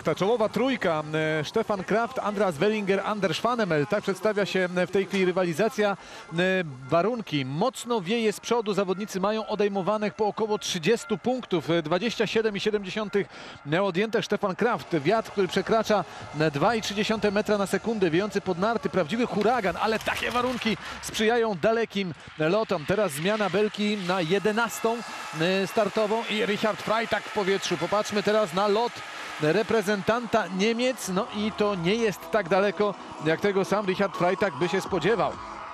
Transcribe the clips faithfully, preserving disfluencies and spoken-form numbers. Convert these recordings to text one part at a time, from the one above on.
ta czołowa trójka, Stefan Kraft, Andreas Wellinger, Anders Schwanemel. Tak przedstawia się w tej chwili rywalizacja. Warunki mocno wieje z przodu, zawodnicy mają odejmowanych po około trzydziestu punktów. dwadzieścia siedem i siedem dziesiątych miał odjęte Stefan Kraft. Wiatr, który przekracza dwa i trzy dziesiąte metra na sekundę, wiejący pod narty, prawdziwy huragan, ale takie warunki sprzyjają dalekim lotom. Teraz zmiana belki na jedenastą startową i Richard Freitag w powietrzu. Popatrzmy teraz na lot reprezentanta Niemiec, no i to nie jest tak daleko, jak tego sam Richard Freitag by się spodziewał.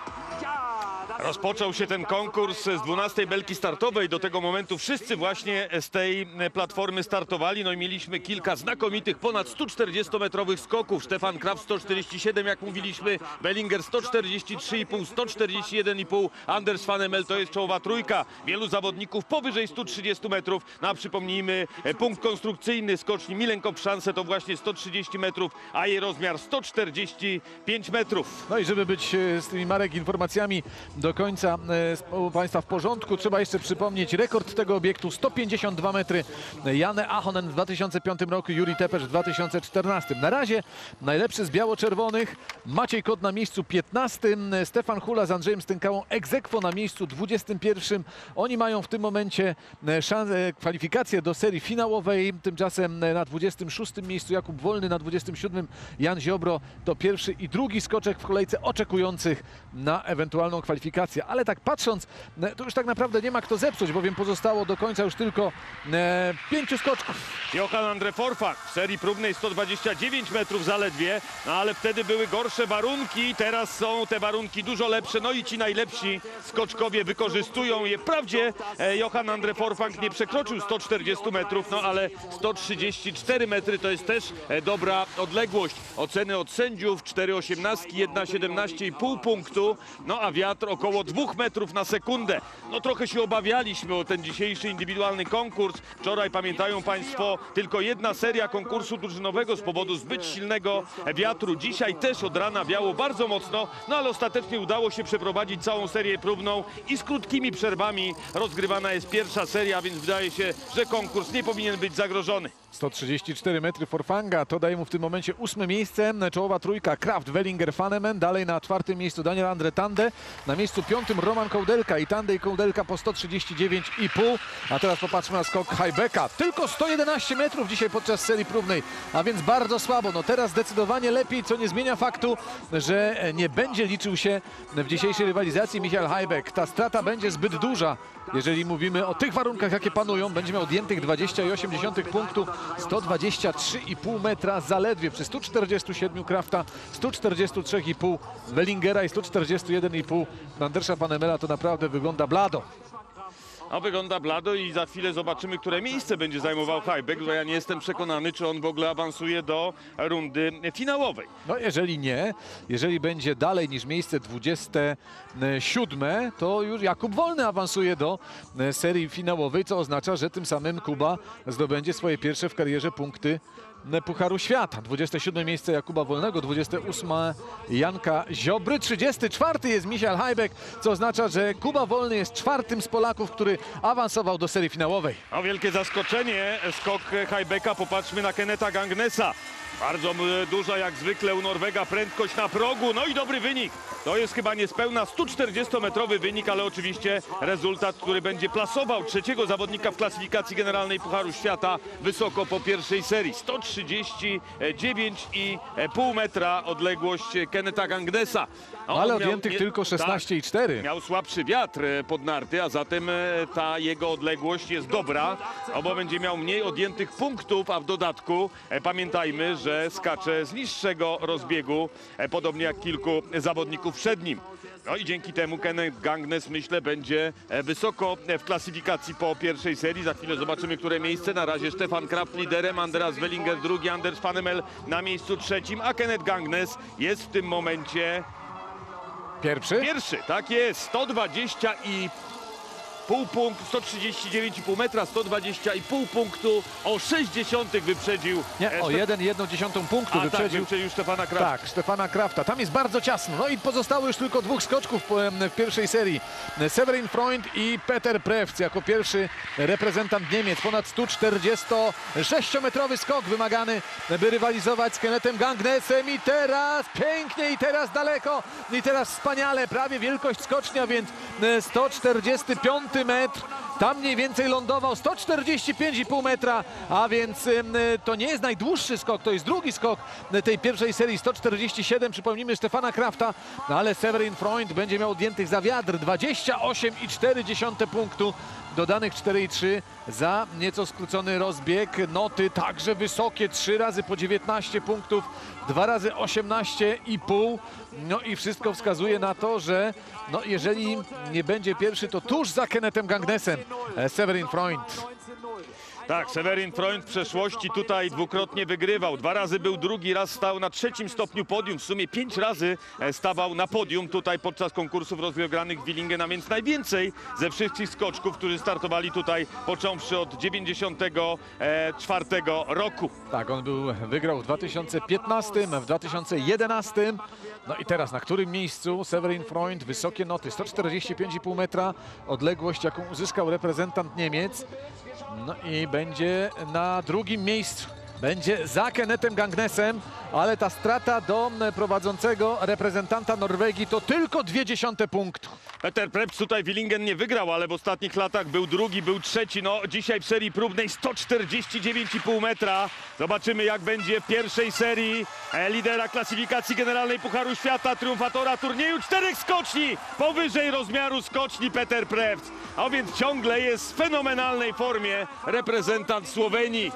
Rozpoczął się ten konkurs z dwunastej belki startowej. Do tego momentu wszyscy właśnie z tej platformy startowali. No i mieliśmy kilka znakomitych, ponad stu czterdziestometrowych skoków. Stefan Kraft sto czterdzieści siedem, jak mówiliśmy, Wellinger sto czterdzieści trzy i pół, sto czterdzieści jeden i pół, Anders Schwanemel to jest czołowa trójka. Wielu zawodników powyżej stu trzydziestu metrów. No a przypomnijmy, punkt konstrukcyjny skoczni Milenko Szanse to właśnie sto trzydzieści metrów, a jej rozmiar sto czterdzieści pięć metrów. No i żeby być z tymi, Marek, informacjami do końca u Państwa w porządku, trzeba jeszcze przypomnieć rekord tego obiektu sto pięćdziesiąt dwa metry. Janne Ahonen w dwa tysiące piątym roku, Juri Tepesz w dwa tysiące czternastym. Na razie najlepszy z biało-czerwonych Maciej Kot na miejscu piętnastym, Stefan Hula z Andrzejem Stękałą ex aequo na miejscu dwudziestym pierwszym. Oni mają w tym momencie szansę, kwalifikację do serii finałowej. Tymczasem na dwudziestym szóstym miejscu Jakub Wolny, na dwudziestym siódmym Jan Ziobro. To pierwszy i drugi skoczek w kolejce oczekujących na ewentualną kwalifikację. Ale tak patrząc, to już tak naprawdę nie ma kto zepsuć, bowiem pozostało do końca już tylko e, pięciu skoczków. Johan Andre Forfang w serii próbnej sto dwadzieścia dziewięć metrów zaledwie, no ale wtedy były gorsze warunki, teraz są te warunki dużo lepsze, no i ci najlepsi skoczkowie wykorzystują je. Wprawdzie e, Johan Andre Forfang nie przekroczył stu czterdziestu metrów, no ale sto trzydzieści cztery metry to jest też e, dobra odległość. Oceny od sędziów, cztery osiemnastki, jedna siedemnaście i pół punktu, no a wiatr około dwóch metrów na sekundę. No trochę się obawialiśmy o ten dzisiejszy indywidualny konkurs. Wczoraj, pamiętają Państwo, tylko jedna seria konkursu drużynowego z powodu zbyt silnego wiatru. Dzisiaj też od rana wiało bardzo mocno, no ale ostatecznie udało się przeprowadzić całą serię próbną i z krótkimi przerwami rozgrywana jest pierwsza seria, więc wydaje się, że konkurs nie powinien być zagrożony. sto trzydzieści cztery metry Forfanga, to daje mu w tym momencie ósme miejsce. Czołowa trójka Kraft, Wellinger, Faneman. Dalej na czwartym miejscu Daniel Andre Tande. Na miejscu piątym Roman Kołdelka i Tande i Kołdelka po sto trzydzieści dziewięć i pół. A teraz popatrzmy na skok Hajbeka. Tylko sto jedenaście metrów dzisiaj podczas serii próbnej, a więc bardzo słabo. No teraz zdecydowanie lepiej, co nie zmienia faktu, że nie będzie liczył się w dzisiejszej rywalizacji Michael Hajbek. Ta strata będzie zbyt duża, jeżeli mówimy o tych warunkach, jakie panują. Będzie miał odjętych dwadzieścia i osiem dziesiątych punktów. sto dwadzieścia trzy i pół metra zaledwie przy stu czterdziestu siedmiu Krafta, stu czterdziestu trzech i pół Wellingera i stu czterdziestu jeden i pół Andersa Schwanemela. To naprawdę wygląda blado. A wygląda blado i za chwilę zobaczymy, które miejsce będzie zajmował Hajbek, bo ja nie jestem przekonany, czy on w ogóle awansuje do rundy finałowej. No jeżeli nie, jeżeli będzie dalej niż miejsce dwudzieste siódme, to już Jakub Wolny awansuje do serii finałowej, co oznacza, że tym samym Kuba zdobędzie swoje pierwsze w karierze punkty Pucharu Świata. dwudzieste siódme miejsce Jakuba Wolnego, dwudzieste ósme Janka Ziobry, trzydziesty czwarty jest Michael Hajbek, co oznacza, że Kuba Wolny jest czwartym z Polaków, który awansował do serii finałowej. A wielkie zaskoczenie, skok Hajbeka, popatrzmy na Kenneta Gangnesa. Bardzo duża jak zwykle u Norwega prędkość na progu, no i dobry wynik. To jest chyba niespełna stu czterdziestometrowy wynik, ale oczywiście rezultat, który będzie plasował trzeciego zawodnika w klasyfikacji generalnej Pucharu Świata wysoko po pierwszej serii. sto trzydzieści dziewięć i pół metra odległość Kenneta Gangnesa. No, ale odjętych tylko szesnaście i cztery. Tak, miał słabszy wiatr pod narty, a zatem ta jego odległość jest dobra, bo będzie miał mniej odjętych punktów, a w dodatku pamiętajmy, że skacze z niższego rozbiegu, podobnie jak kilku zawodników przed nim. No i dzięki temu Kenneth Gangnes, myślę, będzie wysoko w klasyfikacji po pierwszej serii. Za chwilę zobaczymy, które miejsce. Na razie Stefan Kraft liderem, Andreas Wellinger drugi, Anders Schwanemel na miejscu trzecim, a Kenneth Gangnes jest w tym momencie Pierwszy? Pierwszy, tak jest. sto dwadzieścia i pół punkt, sto trzydzieści dziewięć i pół metra, sto dwadzieścia i pół punktu, o sześćdziesiąt wyprzedził. Nie, e, o Szte- jeden i jedną dziesiątą punktu A tak, wyprzedził. wyprzedził Stefana Krafta. Tak, Stefana Krafta. Tam jest bardzo ciasno. No i pozostało już tylko dwóch skoczków po- em, w pierwszej serii. Severin Freund i Peter Prewc jako pierwszy reprezentant Niemiec. Ponad sto czterdziestosześciometrowy skok wymagany, by rywalizować z Kennethem Gangnesem. I teraz pięknie, i teraz daleko, i teraz wspaniale. Prawie wielkość skocznia, więc e, sto czterdziesty piąty metr. Tam mniej więcej lądował sto czterdzieści pięć i pół metra, a więc em, to nie jest najdłuższy skok, to jest drugi skok tej pierwszej serii, sto czterdzieści siedem, przypomnijmy, Stefana Krafta, no ale Severin Freund będzie miał odjętych za wiatr dwadzieścia osiem i cztery dziesiąte punktu, dodanych cztery i trzy za nieco skrócony rozbieg. Noty także wysokie, trzy razy po dziewiętnaście punktów, dwa razy osiemnaście i pół. No i wszystko wskazuje na to, że no jeżeli nie będzie pierwszy, to tuż za Kennethem Gangnesem e, Severin Freund. Tak, Severin Freund w przeszłości tutaj dwukrotnie wygrywał. Dwa razy był drugi, raz stał na trzecim stopniu podium. W sumie pięć razy e, stawał na podium tutaj podczas konkursów rozegranych w Willingen, a więc najwięcej ze wszystkich skoczków, którzy startowali tutaj począwszy od dziewięćdziesiątego czwartego roku. Tak, on był, wygrał w dwa tysiące piętnastym, w dwa tysiące jedenastym. No i teraz na którym miejscu Severin Freund? Wysokie noty, sto czterdzieści pięć i pół metra, odległość jaką uzyskał reprezentant Niemiec. No i będzie na drugim miejscu. Będzie za Kennethem Gangnesem, ale ta strata do prowadzącego reprezentanta Norwegii to tylko dwie dziesiąte punktu. Peter Prewc tutaj Willingen nie wygrał, ale w ostatnich latach był drugi, był trzeci. No dzisiaj w serii próbnej sto czterdzieści dziewięć i pół metra. Zobaczymy, jak będzie w pierwszej serii e, lidera klasyfikacji generalnej Pucharu Świata, triumfatora turnieju czterech skoczni powyżej rozmiaru skoczni Peter Prewc. A więc ciągle jest w fenomenalnej formie reprezentant Słowenii.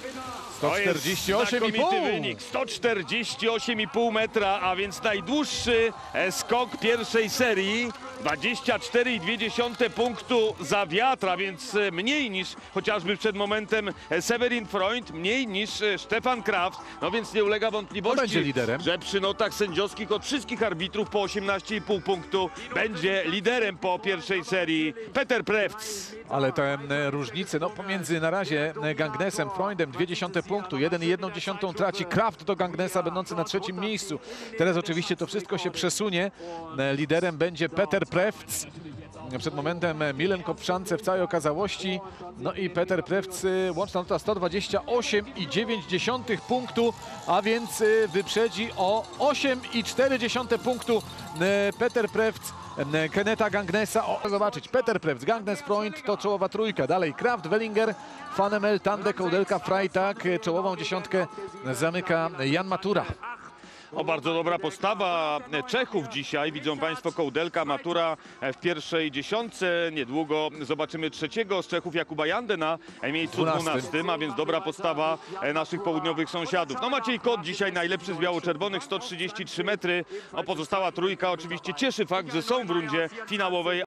sto czterdzieści osiem i pół. Znakomity wynik, sto czterdzieści osiem i pół metra, a więc najdłuższy e, skok pierwszej serii, dwadzieścia cztery i dwie dziesiąte punktu za wiatr, a więc e, mniej niż chociażby przed momentem e, Severin Freund, mniej niż e, Stefan Kraft, no więc nie ulega To wątpliwości, będzie liderem. że przy notach sędziowskich od wszystkich arbitrów po osiemnaście i pół punktu będzie liderem po pierwszej serii Peter Prewc. Ale te e, różnice no, pomiędzy na razie e, Gangnesem, Freundem, dwie dziesiąte punktu, jeden i jedną dziesiątą traci Kraft do Gangnesa, będący na trzecim miejscu. Teraz oczywiście to wszystko się przesunie. E, Liderem będzie Peter Prewc. Przed momentem e, Milen Kopszance w całej okazałości. No i Peter Prewc, e, łączna nota sto dwadzieścia osiem i dziewięć dziesiątych punktu, a więc e, wyprzedzi o osiem i cztery dziesiąte punktu e, Peter Prewc Kennetha Gangnesa. O, zobaczyć, Peter Prewc, Gangnes, Freund to czołowa trójka. Dalej Kraft, Wellinger, Fanemel, Tande, Koudelka, Freitag. Czołową dziesiątkę zamyka Jan Matura. O, bardzo dobra postawa Czechów dzisiaj. Widzą Państwo Koudelka, Matura w pierwszej dziesiątce. Niedługo zobaczymy trzeciego z Czechów, Jakuba Jandę na miejscu dwunastym. dwunastym, a więc dobra postawa naszych południowych sąsiadów. No Maciej Kot dzisiaj najlepszy z biało-czerwonych, sto trzydzieści trzy metry. No, pozostała trójka oczywiście cieszy fakt, że są w rundzie finałowej.